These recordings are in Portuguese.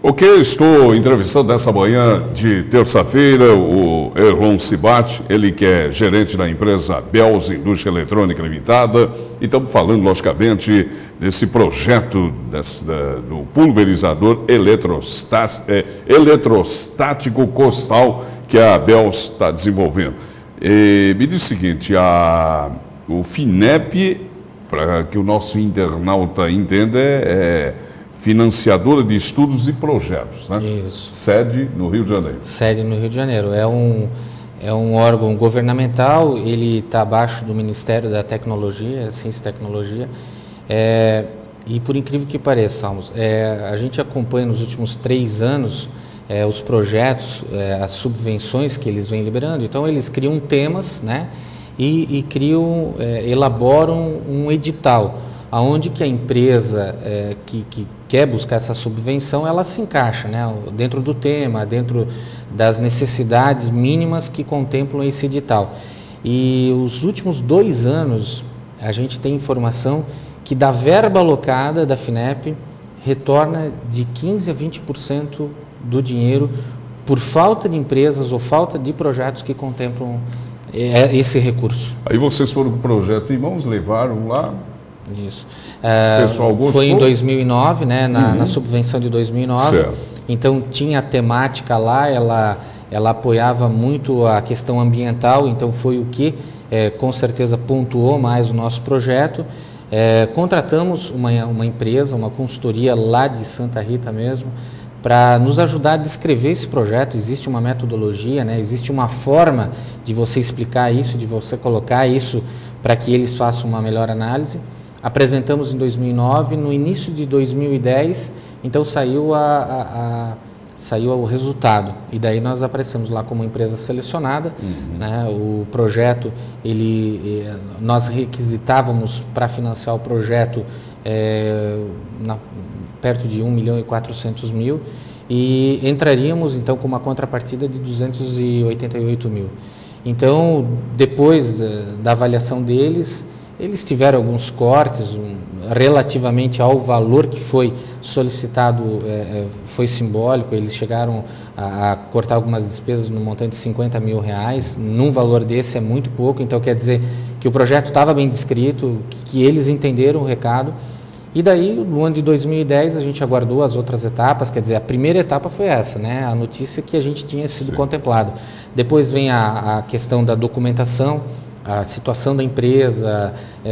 Ok, estou entrevistando nessa manhã de terça-feira o Erlon Cibate, ele que é gerente da empresa Belz Indústria Eletrônica Limitada, e estamos falando, logicamente, desse projeto do pulverizador eletrostático costal que a Belz está desenvolvendo. E me diz o seguinte, o FINEP, para que o nosso internauta entenda, é financiadora de estudos e projetos, né? Isso. Sede no Rio de Janeiro. Sede no Rio de Janeiro. É um órgão governamental, ele está abaixo do Ministério da Tecnologia, Ciência e Tecnologia. E por incrível que pareça, a gente acompanha nos últimos 3 anos os projetos, as subvenções que eles vêm liberando. Então, eles criam temas, né? E elaboram um edital, aonde que a empresa que quer buscar essa subvenção, ela se encaixa, né, dentro do tema, dentro das necessidades mínimas que contemplam esse edital. E os últimos 2 anos, a gente tem informação que da verba alocada da FINEP retorna de 15% a 20% do dinheiro por falta de empresas ou falta de projetos que contemplam esse recurso. Aí vocês foram com o projeto em mãos, levaram lá. Isso. O pessoal gostou? Foi em 2009, né, na subvenção de 2009. Certo. Então tinha a temática lá, ela apoiava muito a questão ambiental, então foi o que com certeza pontuou mais o nosso projeto. Contratamos uma empresa, uma consultoria lá de Santa Rita mesmo, para nos ajudar a descrever esse projeto. Existe uma metodologia, né? Existe uma forma de você explicar isso, de você colocar isso para que eles façam uma melhor análise. Apresentamos em 2009, no início de 2010, então saiu o resultado. E daí nós aparecemos lá como empresa selecionada. Né? O projeto, nós requisitávamos para financiar o projeto perto de 1.400.000 e entraríamos então com uma contrapartida de 288 mil. Então, depois da avaliação deles, eles tiveram alguns cortes relativamente ao valor que foi solicitado, foi simbólico. Eles chegaram a cortar algumas despesas no montante de R$50 mil. Num valor desse é muito pouco, então quer dizer que o projeto estava bem descrito, que eles entenderam o recado. E daí, no ano de 2010, a gente aguardou as outras etapas, quer dizer, a primeira etapa foi essa, né? A notícia que a gente tinha sido contemplado. Depois vem a questão da documentação, a situação da empresa,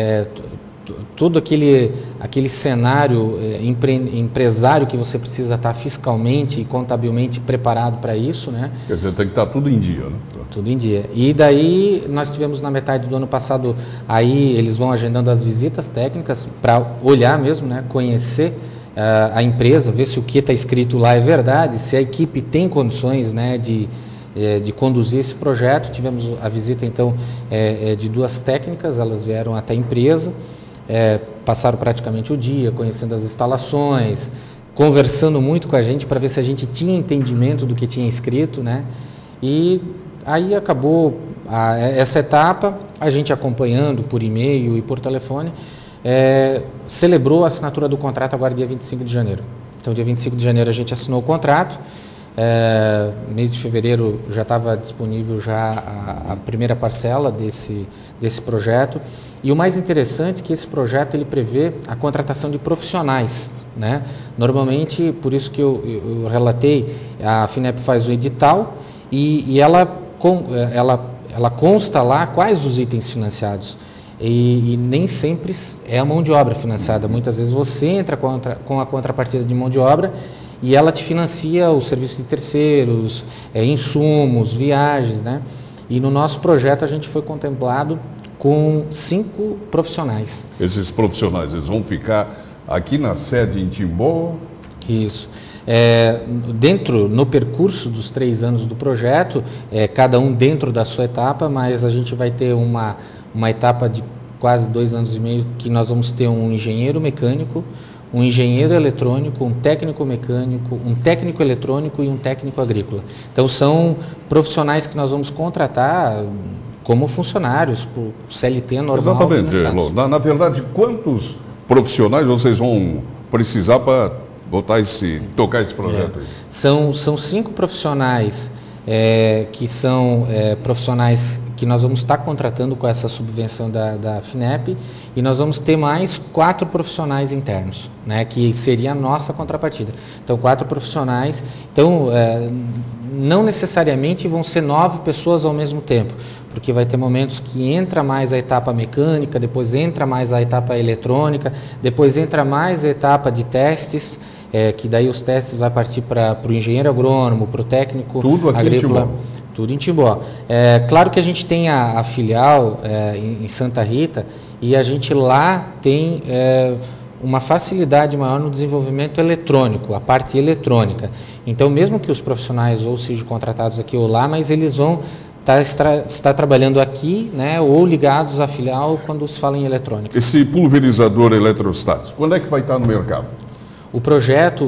todo aquele cenário empresário que você precisa estar fiscalmente e contabilmente preparado para isso, né? Quer dizer, tem que estar tudo em dia, né? Tudo em dia. E daí nós tivemos na metade do ano passado, aí eles vão agendando as visitas técnicas para olhar mesmo, né? Conhecer a empresa, ver se o que está escrito lá é verdade, se a equipe tem condições, né, de conduzir esse projeto. Tivemos a visita então de 2 técnicas, elas vieram até a empresa, passaram praticamente o dia conhecendo as instalações, conversando muito com a gente para ver se a gente tinha entendimento do que tinha escrito, né? E aí acabou essa etapa, a gente acompanhando por e-mail e por telefone, celebrou a assinatura do contrato agora dia 25 de janeiro. Então dia 25 de janeiro a gente assinou o contrato. Mês de fevereiro já estava disponível já a primeira parcela desse projeto. E o mais interessante é que esse projeto ele prevê a contratação de profissionais, né? Normalmente, por isso que eu relatei, a FINEP faz o edital e ela consta lá quais os itens financiados. E nem sempre é a mão de obra financiada. Muitas vezes você entra com a contrapartida de mão de obra e ela te financia o serviço de terceiros, insumos, viagens, né? E no nosso projeto a gente foi contemplado com 5 profissionais. Esses profissionais, eles vão ficar aqui na sede em Timbó? Isso. No percurso dos 3 anos do projeto, cada um dentro da sua etapa, mas a gente vai ter uma etapa de quase 2 anos e meio que nós vamos ter um engenheiro mecânico, um engenheiro eletrônico, um técnico mecânico, um técnico eletrônico e um técnico agrícola. Então são profissionais que nós vamos contratar como funcionários, por CLT normal. Exatamente. Na verdade, quantos profissionais vocês vão precisar para tocar esse projeto? São 5 profissionais que são profissionais que nós vamos estar contratando com essa subvenção da FINEP, e nós vamos ter mais 4 profissionais internos, né, que seria a nossa contrapartida. Então, 4 profissionais. Então, não necessariamente vão ser 9 pessoas ao mesmo tempo, porque vai ter momentos que entra mais a etapa mecânica, depois entra mais a etapa eletrônica, depois entra mais a etapa de testes, que daí os testes vai partir para o engenheiro agrônomo, para o técnico agrícola. Tudo em Timbó. Claro que a gente tem a filial em Santa Rita, e a gente lá tem uma facilidade maior no desenvolvimento eletrônico, a parte eletrônica. Então, mesmo que os profissionais ou sejam contratados aqui ou lá, mas eles vão estar trabalhando aqui, né, ou ligados à filial quando se fala em eletrônica. Esse pulverizador eletrostático, quando é que vai estar no mercado? O projeto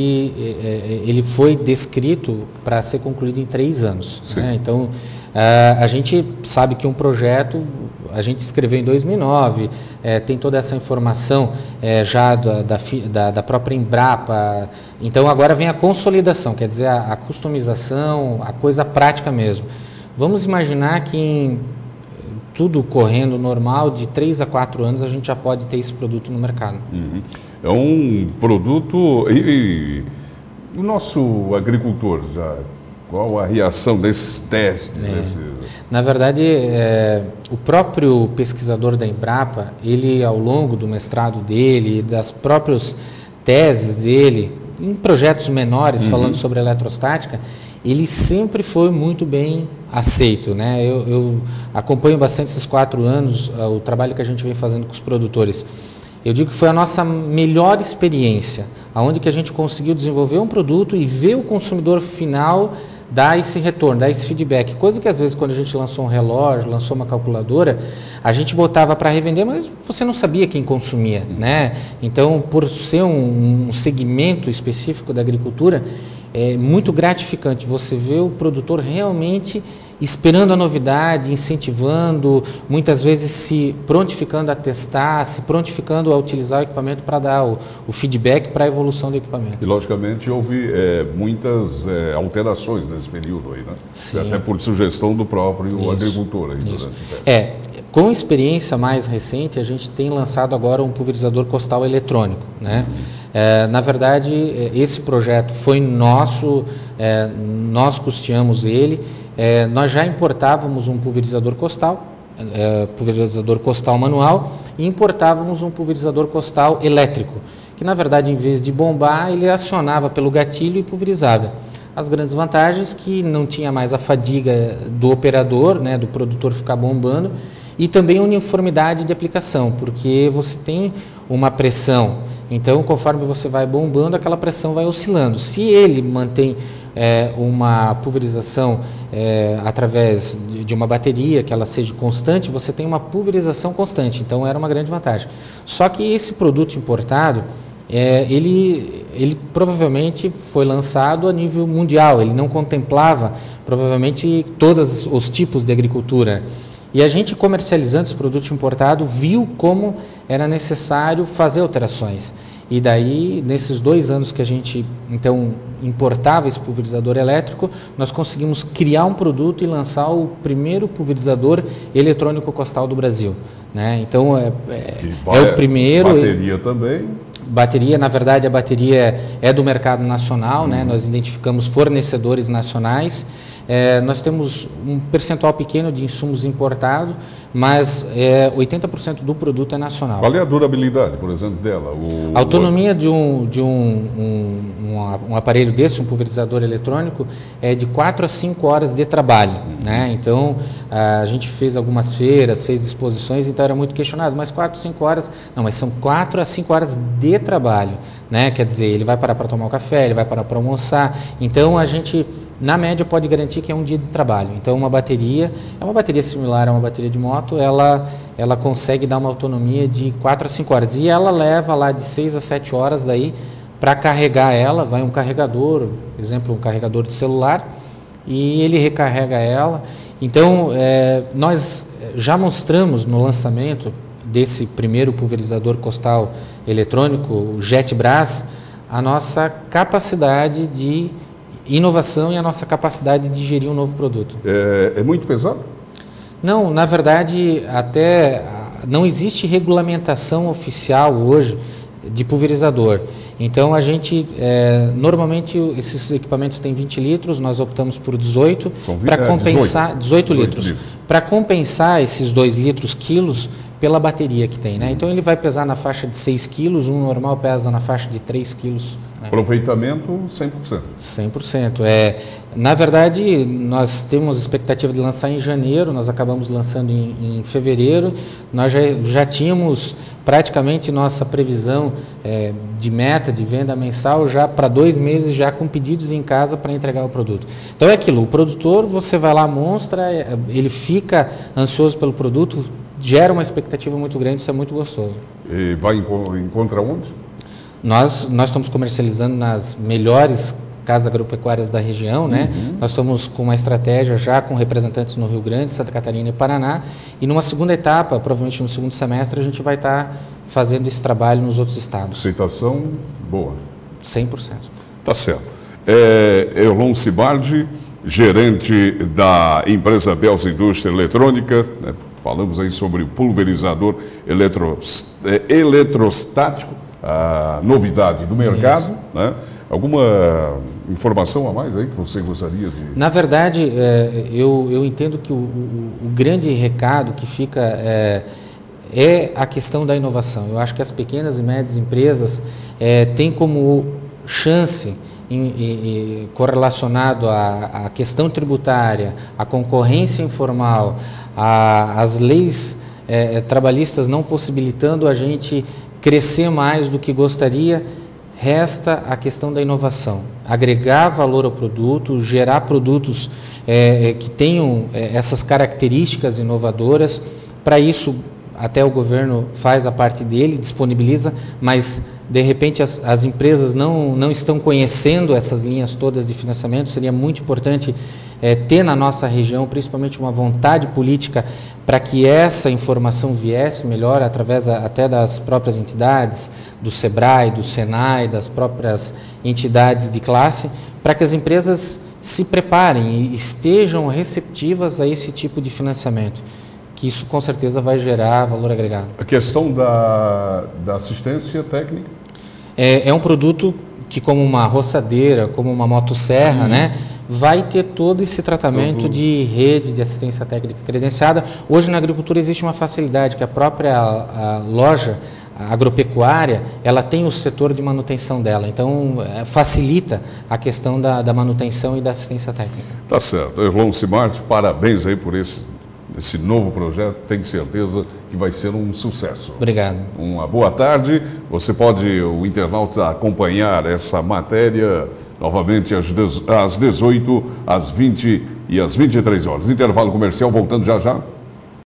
ele foi descrito para ser concluído em 3 anos. Né? Então, a gente sabe que um projeto, a gente escreveu em 2009, tem toda essa informação já da própria Embrapa. Então, agora vem a consolidação, quer dizer, a customização, a coisa prática mesmo. Vamos imaginar que tudo correndo normal, de 3 a 4 anos, a gente já pode ter esse produto no mercado. É um produto... E o nosso agricultor, qual a reação desses testes? Na verdade, o próprio pesquisador da Embrapa, ele, ao longo do mestrado dele, das próprias teses dele, em projetos menores, falando sobre eletrostática, ele sempre foi muito bem aceito, né? Eu acompanho bastante esses 4 anos o trabalho que a gente vem fazendo com os produtores. Eu digo que foi a nossa melhor experiência, aonde que a gente conseguiu desenvolver um produto e ver o consumidor final dar esse retorno, dar esse feedback. Coisa que às vezes quando a gente lançou um relógio, lançou uma calculadora, a gente botava para revender, mas você não sabia quem consumia, né? Então, por ser um segmento específico da agricultura, é muito gratificante você ver o produtor realmente esperando a novidade, incentivando, muitas vezes se prontificando a testar, se prontificando a utilizar o equipamento para dar o feedback para a evolução do equipamento. E, logicamente, houve muitas alterações nesse período aí, né? Sim. Até por sugestão do próprio agricultor aí durante o teste. Com experiência mais recente, a gente tem lançado agora um pulverizador costal eletrônico, né? Na verdade, esse projeto foi nosso, nós custeamos ele. Nós já importávamos um pulverizador costal manual, e importávamos um pulverizador costal elétrico, que na verdade, em vez de bombar, ele acionava pelo gatilho e pulverizava. As grandes vantagens que não tinha mais a fadiga do operador, né, do produtor ficar bombando, e também uniformidade de aplicação, porque você tem uma pressão, então conforme você vai bombando, aquela pressão vai oscilando. Se ele mantém uma pulverização através de uma bateria, que ela seja constante, você tem uma pulverização constante, então era uma grande vantagem. Só que esse produto importado, ele provavelmente foi lançado a nível mundial, ele não contemplava provavelmente todos os tipos de agricultura. E a gente, comercializando esse produto importado, viu como era necessário fazer alterações. E daí, nesses 2 anos que a gente, então, importava esse pulverizador elétrico, nós conseguimos criar um produto e lançar o primeiro pulverizador eletrônico costal do Brasil, né? Então, é o primeiro... Bateria também... Bateria, na verdade, a bateria é do mercado nacional, né? Nós identificamos fornecedores nacionais. Nós temos um percentual pequeno de insumos importados, mas 80% do produto é nacional. Qual é a durabilidade, por exemplo, dela? A autonomia de um aparelho desse, um pulverizador eletrônico, é de 4 a 5 horas de trabalho, né? Então, a gente fez algumas feiras, fez exposições, então era muito questionado, mas 4 a 5 horas... Não, mas são 4 a 5 horas de trabalho, né? Quer dizer, ele vai parar para tomar um café, ele vai parar para almoçar. Então, a gente, na média, pode garantir que é um dia de trabalho. Então, uma bateria similar a uma bateria de moto, ela consegue dar uma autonomia de 4 a 5 horas. E ela leva lá de 6 a 7 horas daí para carregar ela, vai um carregador, por exemplo, um carregador de celular, e ele recarrega ela. Então, nós já mostramos no lançamento desse primeiro pulverizador costal eletrônico, o JetBras, a nossa capacidade de inovação e a nossa capacidade de gerir um novo produto. É muito pesado? Não, na verdade, até não existe regulamentação oficial hoje de pulverizador. Então, a gente, normalmente, esses equipamentos têm 20 litros, nós optamos por 18, para compensar 18 litros. Para compensar esses 2 litros quilos pela bateria que tem, né? Então, ele vai pesar na faixa de 6 quilos, um normal pesa na faixa de 3 quilos. Né? Aproveitamento 100%. 100%. Na verdade, nós temos expectativa de lançar em janeiro, nós acabamos lançando em fevereiro. Nós já tínhamos praticamente nossa previsão de meta de venda mensal já para 2 meses, já com pedidos em casa para entregar o produto. Então é aquilo, o produtor, você vai lá, mostra, ele fica ansioso pelo produto, gera uma expectativa muito grande, isso é muito gostoso. E vai encontrar onde? Nós estamos comercializando nas melhores casas agropecuárias da região, né? Nós estamos com uma estratégia já com representantes no Rio Grande, Santa Catarina e Paraná, e numa segunda etapa, provavelmente no segundo semestre, a gente vai estar fazendo esse trabalho nos outros estados. Aceitação boa? 100%. Tá certo. Erlon Cibardi, gerente da empresa Belz Indústria Eletrônica, né? Falamos aí sobre o pulverizador eletrostático, a novidade do mercado, né? Alguma informação a mais aí que você gostaria de... Na verdade, eu entendo que o grande recado que fica é a questão da inovação. Eu acho que as pequenas e médias empresas têm como chance, correlacionado à questão tributária, à concorrência informal, às leis trabalhistas não possibilitando a gente crescer mais do que gostaria, resta a questão da inovação, agregar valor ao produto, gerar produtos que tenham essas características inovadoras. Para isso, até o governo faz a parte dele, disponibiliza, mas de repente as empresas não estão conhecendo essas linhas todas de financiamento. Seria muito importante ter na nossa região, principalmente, uma vontade política para que essa informação viesse melhor através até das próprias entidades, do SEBRAE, do SENAI, das próprias entidades de classe, para que as empresas se preparem e estejam receptivas a esse tipo de financiamento, que isso com certeza vai gerar valor agregado. A questão da assistência técnica? É um produto que, como uma roçadeira, como uma motosserra, né, vai ter todo esse tratamento de rede de assistência técnica credenciada. Hoje na agricultura existe uma facilidade que a própria loja agropecuária, ela tem o setor de manutenção dela, então facilita a questão da manutenção e da assistência técnica. Tá certo. Erlon Cibardi, parabéns aí por esse novo projeto, tenho certeza que vai ser um sucesso. Obrigado. Uma boa tarde. Você pode, o internauta, acompanhar essa matéria novamente às 18, às 20 e às 23 horas. Intervalo comercial, voltando já já.